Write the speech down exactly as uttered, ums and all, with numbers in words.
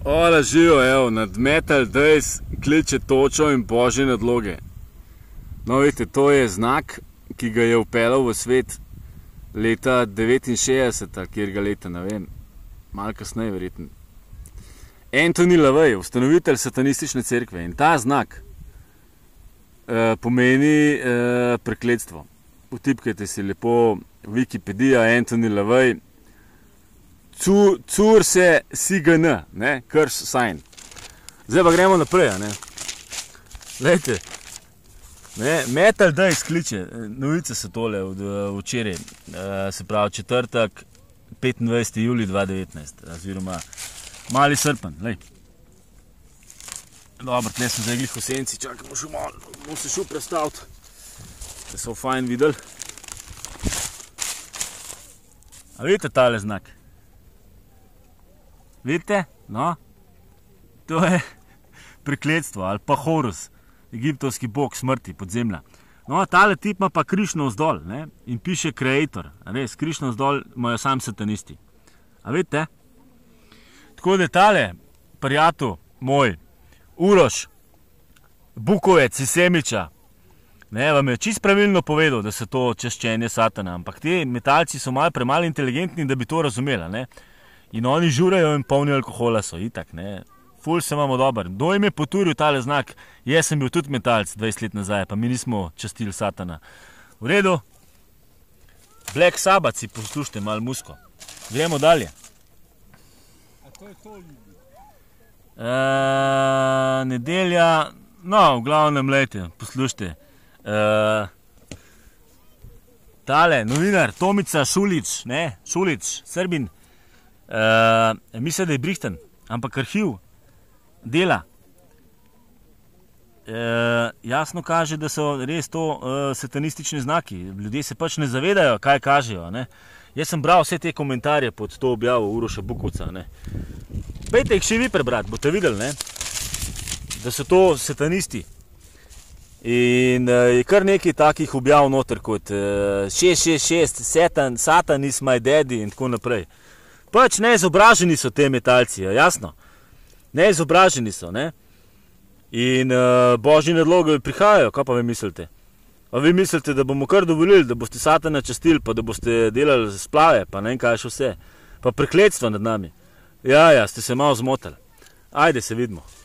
Ola, živo, evo, nad Metal Days kliče točo in božje nadloge. No, vidite, to je znak, ki ga je vpeljal v svet leta devetinšestdeset, kjer ga leta, ne vem, malo kasneje verjetno. Anthony LaVey, ustanovitelj satanistične cerkve, in ta znak eh, pomeni eh, prekletstvo. Vtipkajte si lepo Wikipedija, Anthony LaVey, cur se sign, ne, curse sign. Zdaj pa gremo naprej, ne. Glejte, ne, Metal Days kliče, novice so tole od včeraj, se pravi četrtek, petindvajseti julij dva tisoč devetnajst, oziroma mali srpen, lej. Dobro, tle sem zdaj glih v senci, čakaj, bomo še malo, bomo se šel predstaviti, da so fajn videli. A vidite tale znak? Vidite? No? To je prekletstvo ali pa Horus, egiptovski bog smrti, podzemlja. No, tale tip ima pa križ navzdol, ne? In piše Creator. Res, križ navzdol imajo sam satanisti. A vidite? Tako da tale prijatelj moj, Uroš Bukovec iz Semiča, ne, vam je čisto pravilno povedal, da so to čaščenje satana, ampak ti metalci so malo premalo inteligentni, da bi to razumeli, ne? In oni žurajo in polni alkohola so, itak, ne. Ful se imamo dober. Kdo jim je poturil tale znak? Jaz sem bil tudi metalc dvajset let nazaj, pa mi nismo častili satana. V redu? Black Sabbath si poslušajte malo musko. Gremo dalje. A to je to ljudi? Uh, nedelja, no, v glavnem, lejte, poslušajte. Uh, tale, novinar, Tomica Šulič, ne, Šulič, Srbin, Uh, misli, da je brihten, ampak arhiv dela uh, jasno kaže, da so res to uh, satanistični znaki. Ljudje se pač ne zavedajo, kaj kažejo, ne. Jaz sem bral vse te komentarje pod to objavo Uroša Bukovca, ne. Pejte jih še vi prebrati, boste videli, ne, da so to satanisti. In uh, je kar nekaj takih objav noter kot uh, šest šest šest, Satan, Satan is my daddy in tako naprej. Pač neizobraženi so te metalci, jasno. Neizobraženi so, ne. In uh, božji nadlogi prihajajo, kaj pa vi mislite? A vi mislite, da bomo kar dovolili, da boste satana častili, pa da boste delali splave, pa ne vem kaj še vse. Pa prekletstvo nad nami. Ja, ja, ste se malo zmotili. Ajde, se vidimo.